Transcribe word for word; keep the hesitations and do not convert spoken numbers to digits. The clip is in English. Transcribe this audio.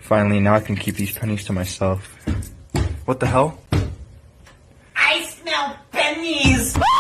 Finally, now I can keep these pennies to myself. What the hell? I smell pennies!